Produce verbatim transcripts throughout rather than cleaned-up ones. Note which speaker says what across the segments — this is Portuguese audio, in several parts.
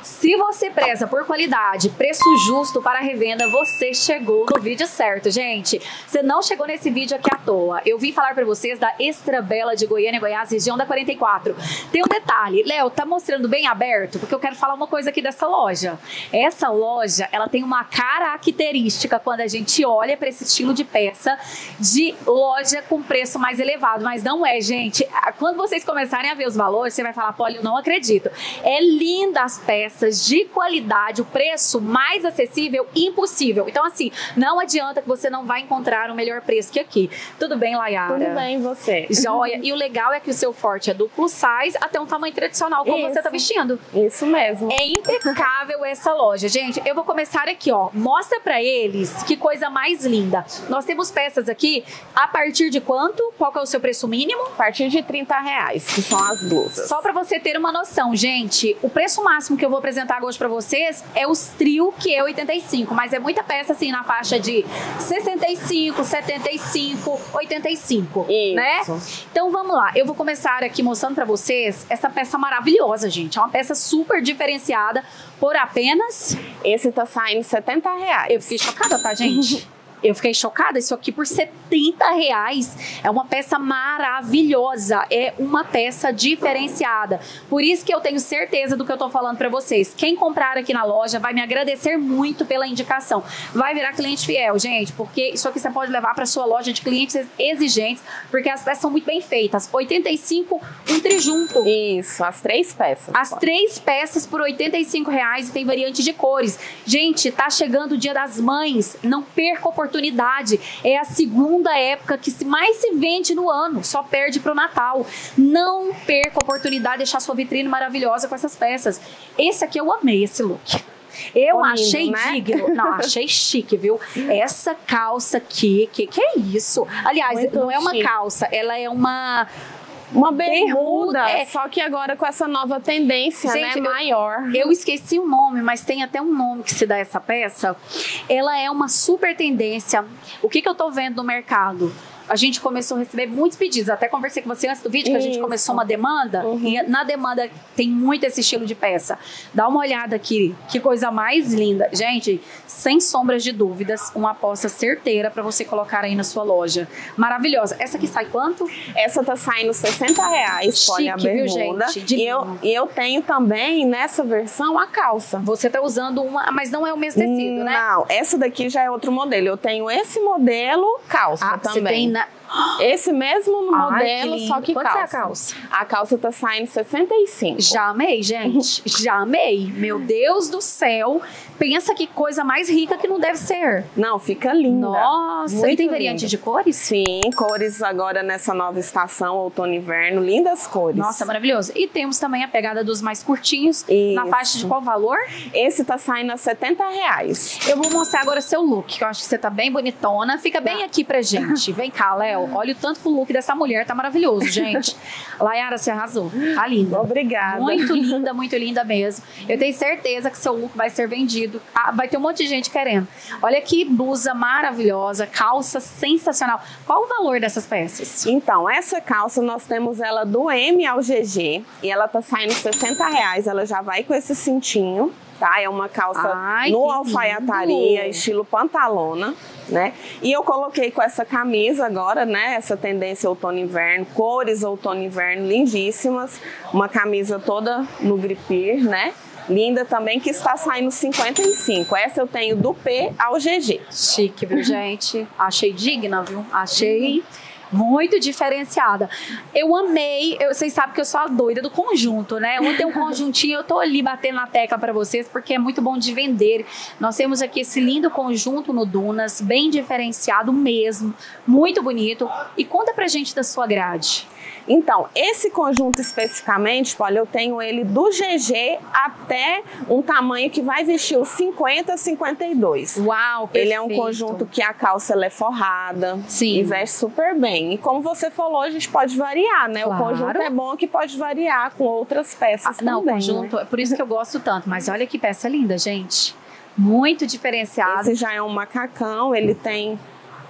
Speaker 1: Se você preza por qualidade, preço justo para revenda, você chegou no vídeo certo, gente. Você não chegou nesse vídeo aqui à toa. Eu vim falar para vocês da Extra Bela de Goiânia, Goiás, região da quarenta e quatro. Tem um detalhe, Léo, tá mostrando bem aberto? Porque eu quero falar uma coisa aqui dessa loja. Essa loja, ela tem uma característica quando a gente olha para esse estilo de peça de loja com preço mais elevado, mas não é, gente. Quando vocês começarem a ver os valores, você vai falar, Poli, eu não acredito. É linda as peças, de qualidade, o preço mais acessível, impossível. Então, assim, não adianta que você não vai encontrar o melhor preço que aqui. Tudo bem, Layara?
Speaker 2: Tudo bem, você?
Speaker 1: Joia. E o legal é que o seu forte é duplo size, até um tamanho tradicional, como
Speaker 2: Isso.
Speaker 1: você tá vestindo.
Speaker 2: Isso mesmo.
Speaker 1: É impecável essa loja. Gente, eu vou começar aqui, ó. Mostra pra eles que coisa mais linda. Nós temos peças aqui, a partir de quanto? Qual que é o seu preço mínimo?
Speaker 2: A partir de trinta reais, que são as blusas.
Speaker 1: Só pra você ter uma noção, gente, o preço máximo que eu vou apresentar hoje pra vocês é os trio, que é oitenta e cinco, mas é muita peça assim na faixa de sessenta e cinco, setenta e cinco, oitenta e cinco,
Speaker 2: Isso.
Speaker 1: né? Então vamos lá, eu vou começar aqui mostrando pra vocês essa peça maravilhosa, gente. É uma peça super diferenciada por apenas...
Speaker 2: Esse tá saindo setenta reais.
Speaker 1: Eu fiquei chocada, tá, gente? Eu fiquei chocada, isso aqui por setenta reais, é uma peça maravilhosa, é uma peça diferenciada. Por isso que eu tenho certeza do que eu tô falando pra vocês. Quem comprar aqui na loja vai me agradecer muito pela indicação. Vai virar cliente fiel, gente, porque isso aqui você pode levar pra sua loja de clientes exigentes, porque as peças são muito bem feitas. oitenta e cinco, um trijunto.
Speaker 2: Isso, as três peças.
Speaker 1: As
Speaker 2: pode.
Speaker 1: três peças por oitenta e cinco reais e tem variante de cores. Gente, tá chegando o Dia das Mães, não perca a oportunidade. Oportunidade. É a segunda época que mais se vende no ano, só perde pro Natal. Não perca a oportunidade de deixar sua vitrine maravilhosa com essas peças. Esse aqui eu amei, esse look. Eu
Speaker 2: Lindo,
Speaker 1: achei
Speaker 2: né?
Speaker 1: digno, não, achei chique, viu? Essa calça aqui, que que é isso? Aliás,
Speaker 2: Muito
Speaker 1: não é uma
Speaker 2: chique.
Speaker 1: calça, ela é uma...
Speaker 2: Uma bermuda,
Speaker 1: é.
Speaker 2: só que agora com essa nova tendência,
Speaker 1: Gente,
Speaker 2: né,
Speaker 1: eu-
Speaker 2: maior.
Speaker 1: Eu esqueci o nome, mas tem até um nome que se dá essa peça. Ela é uma super tendência. O que que eu tô vendo no mercado? A gente começou a receber muitos pedidos. Até conversei com você antes do vídeo, que a gente
Speaker 2: Isso.
Speaker 1: começou uma demanda.
Speaker 2: Uhum.
Speaker 1: E na demanda tem muito esse estilo de peça. Dá uma olhada aqui. Que coisa mais linda. Gente, sem sombras de dúvidas, uma aposta certeira para você colocar aí na sua loja. Maravilhosa. Essa aqui sai quanto?
Speaker 2: Essa tá saindo sessenta reais, olha a
Speaker 1: Chique, viu,
Speaker 2: bermuda.
Speaker 1: gente? De
Speaker 2: E eu,
Speaker 1: linho.
Speaker 2: e eu tenho também, nessa versão, a calça.
Speaker 1: Você tá usando uma, mas não é o mesmo tecido, né?
Speaker 2: Não, essa daqui já é outro modelo. Eu tenho esse modelo calça
Speaker 1: Ah, você
Speaker 2: também.
Speaker 1: tem na...
Speaker 2: Esse mesmo
Speaker 1: Ai,
Speaker 2: modelo,
Speaker 1: que
Speaker 2: só
Speaker 1: lindo.
Speaker 2: que
Speaker 1: Quanto é
Speaker 2: calça.
Speaker 1: a calça?
Speaker 2: A calça tá saindo sessenta e cinco.
Speaker 1: Já amei, gente. Já amei. Meu Deus do céu. Pensa que coisa mais rica que não deve ser.
Speaker 2: Não, fica linda.
Speaker 1: Nossa,
Speaker 2: Muito
Speaker 1: e tem
Speaker 2: linda.
Speaker 1: variante de cores?
Speaker 2: Sim, cores agora nessa nova estação, outono e inverno, lindas cores.
Speaker 1: Nossa, maravilhoso. E temos também a pegada dos mais curtinhos.
Speaker 2: Isso.
Speaker 1: Na faixa de qual valor?
Speaker 2: Esse tá saindo a setenta reais.
Speaker 1: Eu vou mostrar agora seu look, que eu acho que você tá bem bonitona. Fica bem aqui pra gente. Vem cá, Léo. Olha o tanto que o look dessa mulher tá maravilhoso, gente. Layara, você arrasou. Tá linda.
Speaker 2: Obrigada.
Speaker 1: Muito linda, muito linda mesmo. Eu tenho certeza que seu look vai ser vendido. Ah, vai ter um monte de gente querendo. Olha que blusa maravilhosa, calça sensacional. Qual o valor dessas peças?
Speaker 2: Então, essa calça nós temos ela do M ao G G e ela tá saindo sessenta reais. Ela já vai com esse cintinho, tá? É uma calça
Speaker 1: Ai,
Speaker 2: no
Speaker 1: que
Speaker 2: alfaiataria,
Speaker 1: lindo.
Speaker 2: estilo pantalona, né? E eu coloquei com essa camisa agora, né? Essa tendência outono e inverno, cores outono e inverno lindíssimas. Uma camisa toda no gripir, né? Linda também, que está saindo cinquenta e cinco. Essa eu tenho do P ao G G.
Speaker 1: Chique, viu, gente? Achei digna, viu? Achei muito diferenciada. Eu amei, eu, vocês sabem que eu sou a doida do conjunto, né? Ontem tem um conjuntinho, eu tô ali batendo na tecla para vocês, porque é muito bom de vender. Nós temos aqui esse lindo conjunto no Dunas, bem diferenciado mesmo, muito bonito. E conta pra gente da sua grade.
Speaker 2: Então, esse conjunto especificamente, olha, eu tenho ele do G G até um tamanho que vai vestir o cinquenta, cinquenta e dois.
Speaker 1: Uau, perfeito.
Speaker 2: Ele é um conjunto que a calça ela é forrada.
Speaker 1: Sim.
Speaker 2: E veste super bem. E como você falou, a gente pode variar, né?
Speaker 1: Claro.
Speaker 2: O conjunto é bom que pode variar com outras peças
Speaker 1: Ah, não,
Speaker 2: também,
Speaker 1: o conjunto,
Speaker 2: né?
Speaker 1: é por isso que eu gosto tanto. Mas olha que peça linda, gente. Muito diferenciada.
Speaker 2: Esse já é um macacão, ele tem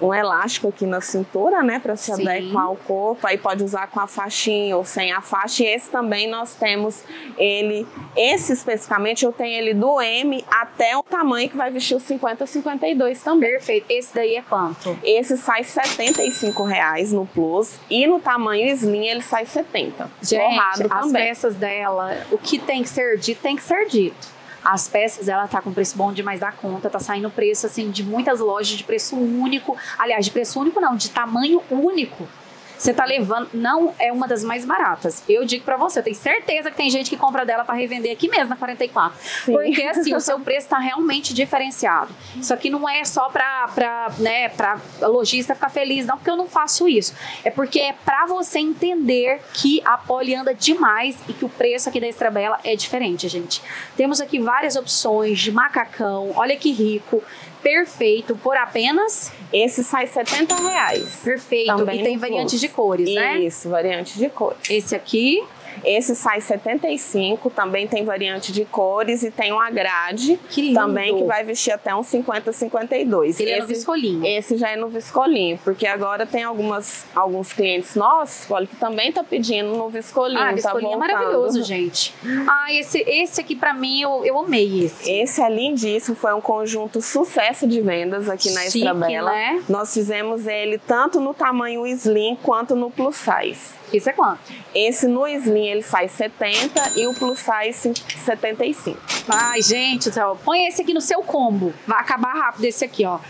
Speaker 2: um elástico aqui na cintura, né, para se
Speaker 1: Sim.
Speaker 2: adequar ao corpo. Aí pode usar com a faixinha ou sem a faixa. E esse também nós temos ele, esse especificamente eu tenho ele do M até o tamanho que vai vestir o cinquenta, cinquenta e dois também.
Speaker 1: Perfeito. Esse daí é quanto?
Speaker 2: Esse sai setenta e cinco reais no Plus e no tamanho Slim ele sai setenta.
Speaker 1: Gente,
Speaker 2: Forrado
Speaker 1: as
Speaker 2: também.
Speaker 1: peças dela, o que tem que ser dito, tem que ser dito. As peças, ela tá com preço bom demais da conta, tá saindo preço, assim, de muitas lojas de preço único. Aliás, de preço único não, de tamanho único. Você tá levando, não é uma das mais baratas. Eu digo pra você, eu tenho certeza que tem gente que compra dela pra revender aqui mesmo, na quarenta e quatro.
Speaker 2: Sim.
Speaker 1: Porque, assim, o seu preço tá realmente diferenciado. Isso aqui não é só pra, pra, né, pra lojista ficar feliz, não, porque eu não faço isso. É porque é pra você entender que a Poli anda demais e que o preço aqui da Extra Bela é diferente, gente. Temos aqui várias opções de macacão, olha que rico. Perfeito, por apenas...
Speaker 2: Esse sai setenta reais.
Speaker 1: Perfeito,
Speaker 2: Também
Speaker 1: e tem
Speaker 2: no
Speaker 1: variantes
Speaker 2: Plus.
Speaker 1: de cores, né?
Speaker 2: Isso, variante de cores.
Speaker 1: Esse aqui,
Speaker 2: Esse sai setenta e cinco, também tem variante de cores e tem uma grade
Speaker 1: Que lindo.
Speaker 2: também que vai vestir até uns cinquenta, cinquenta e dois.
Speaker 1: ele
Speaker 2: esse,
Speaker 1: é no viscolinho.
Speaker 2: Esse já é no viscolinho, porque agora tem algumas, alguns clientes nossos, olha, que também tá pedindo no viscolinho.
Speaker 1: Ah,
Speaker 2: tá
Speaker 1: viscolinho é
Speaker 2: voltando.
Speaker 1: maravilhoso, gente. Ah, esse, esse aqui pra mim, eu, eu amei esse.
Speaker 2: Esse é lindíssimo, foi um conjunto sucesso de vendas aqui na
Speaker 1: Chique,
Speaker 2: Extra Bela.
Speaker 1: né?
Speaker 2: Nós fizemos ele tanto no tamanho Slim quanto no Plus Size.
Speaker 1: Esse é quanto?
Speaker 2: Esse no Slim ele sai setenta e o Plus Size setenta e cinco.
Speaker 1: Ai, gente, então, põe esse aqui no seu combo. Vai acabar rápido esse aqui, ó.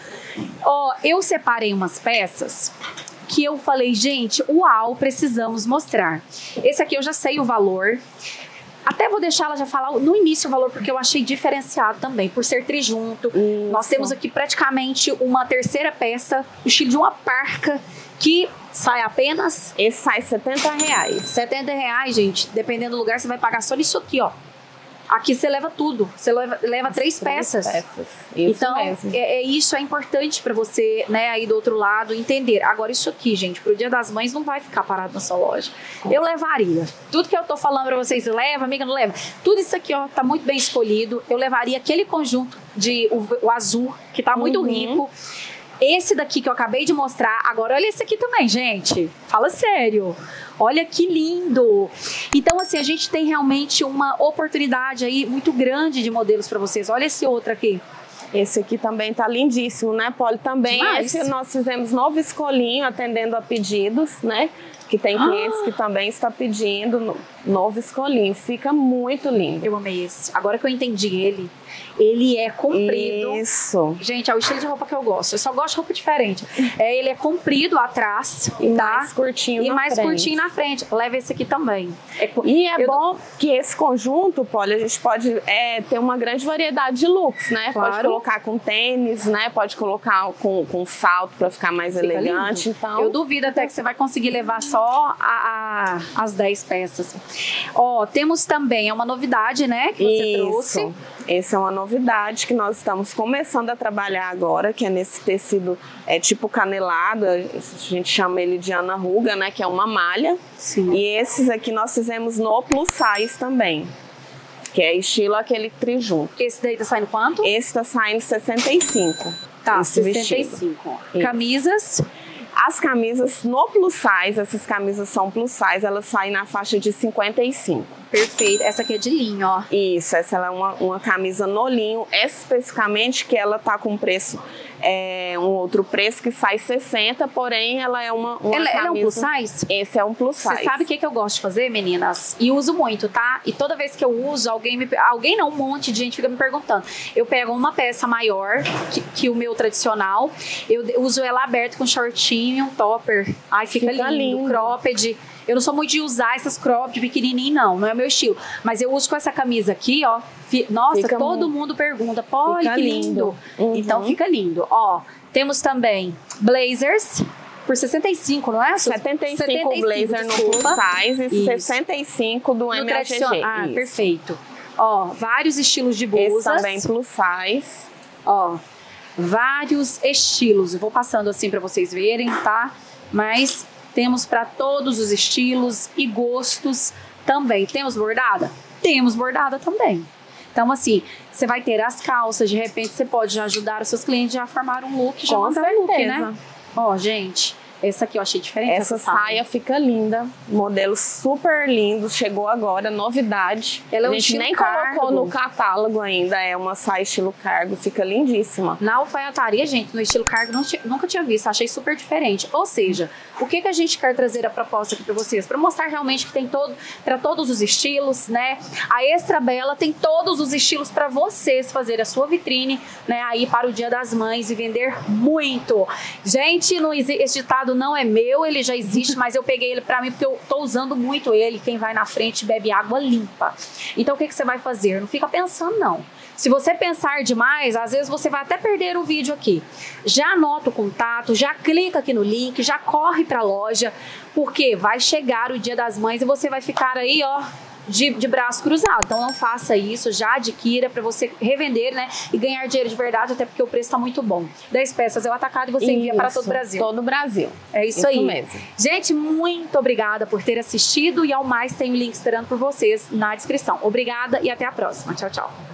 Speaker 1: Ó, eu separei umas peças que eu falei, gente, uau, precisamos mostrar. Esse aqui eu já sei o valor. Até vou deixar ela já falar no início o valor, porque eu achei diferenciado também, por ser trijunto.
Speaker 2: Isso.
Speaker 1: Nós temos aqui praticamente uma terceira peça, o estilo de uma parca, que sai apenas
Speaker 2: Esse sai setenta reais.
Speaker 1: setenta reais, gente. Dependendo do lugar, você vai pagar só nisso aqui, ó. Aqui você leva tudo. Você leva, leva três,
Speaker 2: Três
Speaker 1: peças.
Speaker 2: peças. Isso
Speaker 1: Então,
Speaker 2: mesmo.
Speaker 1: é, é isso é importante pra você, né, aí do outro lado, entender. Agora, isso aqui, gente, pro Dia das Mães não vai ficar parado na sua loja. Eu levaria. Tudo que eu tô falando pra vocês, leva, amiga, não leva. Tudo isso aqui, ó, tá muito bem escolhido. Eu levaria aquele conjunto de o, o azul, que tá muito
Speaker 2: Uhum.
Speaker 1: rico. Esse daqui que eu acabei de mostrar, agora olha esse aqui também, gente. Fala sério. Olha que lindo. Então, assim, a gente tem realmente uma oportunidade aí muito grande de modelos para vocês. Olha esse outro aqui.
Speaker 2: Esse aqui também tá lindíssimo, né, Poli? Também
Speaker 1: Demais.
Speaker 2: esse nós fizemos novo escolinho atendendo a pedidos, né? Que tem clientes
Speaker 1: Ah.
Speaker 2: que também está pedindo no- novo escolinho. Fica muito lindo.
Speaker 1: Eu amei esse. Agora que eu entendi ele, ele é comprido.
Speaker 2: Isso.
Speaker 1: Gente, é o estilo de roupa que eu gosto. Eu só gosto de roupa diferente. É, ele é comprido atrás,
Speaker 2: E
Speaker 1: tá?
Speaker 2: mais curtinho
Speaker 1: E
Speaker 2: na
Speaker 1: mais
Speaker 2: frente.
Speaker 1: curtinho na frente. Leva esse aqui também. É co-
Speaker 2: E é
Speaker 1: eu
Speaker 2: bom que esse conjunto, Poli, a gente pode é, ter uma grande variedade de looks, né?
Speaker 1: Claro.
Speaker 2: Pode colocar com tênis, né? Pode colocar com, com salto para ficar mais
Speaker 1: Fica
Speaker 2: elegante.
Speaker 1: lindo.
Speaker 2: Então,
Speaker 1: Eu duvido até que você vai conseguir levar só a, a- as dez peças. Ó, temos também, é uma novidade, né, que você
Speaker 2: Isso.
Speaker 1: trouxe.
Speaker 2: Essa é uma novidade que nós estamos começando a trabalhar agora, que é nesse tecido é tipo canelado, a gente chama ele de Ana Ruga, né? Que é uma malha.
Speaker 1: Sim.
Speaker 2: E esses aqui nós fizemos no Plus Size também, que é estilo aquele trijunto.
Speaker 1: Esse daí tá saindo quanto?
Speaker 2: Esse tá saindo sessenta e cinco.
Speaker 1: Tá,
Speaker 2: esse
Speaker 1: sessenta e
Speaker 2: vestido.
Speaker 1: cinco. ó.
Speaker 2: Isso.
Speaker 1: Camisas.
Speaker 2: As camisas no Plus Size, essas camisas são Plus Size, elas saem na faixa de cinquenta e cinco.
Speaker 1: Perfeito. Essa aqui é de linho, ó.
Speaker 2: Isso, essa ela é uma, uma camisa no linho, especificamente que ela tá com preço, é, um outro preço que sai sessenta, porém ela é uma, uma
Speaker 1: Ela,
Speaker 2: camisa...
Speaker 1: ela é um plus size?
Speaker 2: Esse é um Plus Size.
Speaker 1: Você sabe o que, que eu gosto de fazer, meninas? E uso muito, tá? E toda vez que eu uso, alguém me... Alguém não, um monte de gente fica me perguntando. Eu pego uma peça maior que, que o meu tradicional, eu de- uso ela aberta com shortinho e um topper. Ai, fica,
Speaker 2: Fica
Speaker 1: lindo.
Speaker 2: lindo.
Speaker 1: Cropped. Eu não sou muito de usar essas cropped pequenininho, não. Não é o meu estilo. Mas eu uso com essa camisa aqui, ó. Fi- Nossa,
Speaker 2: Fica
Speaker 1: todo
Speaker 2: mu-
Speaker 1: mundo pergunta. Pô,
Speaker 2: Fica
Speaker 1: que
Speaker 2: lindo.
Speaker 1: lindo.
Speaker 2: Uhum.
Speaker 1: Então fica lindo. Ó, temos também blazers por sessenta e cinco, não é?
Speaker 2: setenta e cinco
Speaker 1: setenta e cinco,
Speaker 2: blazer no
Speaker 1: desculpa.
Speaker 2: Plus Size e
Speaker 1: Isso.
Speaker 2: sessenta e cinco do
Speaker 1: No
Speaker 2: M L G G.
Speaker 1: tradicional. Ah,
Speaker 2: Isso.
Speaker 1: perfeito. Ó, vários estilos de
Speaker 2: Esse
Speaker 1: blusas.
Speaker 2: também Plus Size.
Speaker 1: Ó, vários estilos. Eu vou passando assim pra vocês verem, tá? Mas temos pra todos os estilos e gostos também. Temos bordada? Temos bordada também. Então, assim, você vai ter as calças, de repente você pode já ajudar os seus clientes já a formar um look, já
Speaker 2: Com
Speaker 1: mandar um look,
Speaker 2: certeza.
Speaker 1: né? Ó, gente, essa aqui eu achei diferente.
Speaker 2: Essa,
Speaker 1: essa
Speaker 2: saia.
Speaker 1: saia
Speaker 2: fica linda, modelo super lindo, chegou agora, novidade.
Speaker 1: Ela é um
Speaker 2: a gente
Speaker 1: estilo
Speaker 2: nem
Speaker 1: cargo.
Speaker 2: colocou no catálogo ainda, é uma saia estilo cargo, fica lindíssima.
Speaker 1: Na alfaiataria, gente, no estilo cargo, não nunca tinha visto, achei super diferente. Ou seja, o que, que a gente quer trazer a proposta aqui para vocês? Para mostrar realmente que tem todo, para todos os estilos, né? A Extra Bela tem todos os estilos para vocês fazer a sua vitrine, né? Aí para o Dia das Mães e vender muito. Gente, não existe, esse ditado não é meu, ele já existe, mas eu peguei ele para mim porque eu tô usando muito ele. Quem vai na frente bebe água limpa. Então o que, que você vai fazer? Não fica pensando, não. Se você pensar demais, às vezes você vai até perder o vídeo aqui. Já anota o contato, já clica aqui no link, já corre para a loja, porque vai chegar o Dia das Mães e você vai ficar aí, ó, de, de braço cruzado. Então não faça isso, já adquira para você revender, né, e ganhar dinheiro de verdade, até porque o preço está muito bom. dez peças é o atacado e você envia
Speaker 2: isso,
Speaker 1: para todo o Brasil.
Speaker 2: Todo o Brasil.
Speaker 1: É isso,
Speaker 2: isso
Speaker 1: aí.
Speaker 2: mesmo.
Speaker 1: Gente, muito obrigada por ter assistido e ao mais tem o link esperando por vocês na descrição. Obrigada e até a próxima. Tchau, tchau.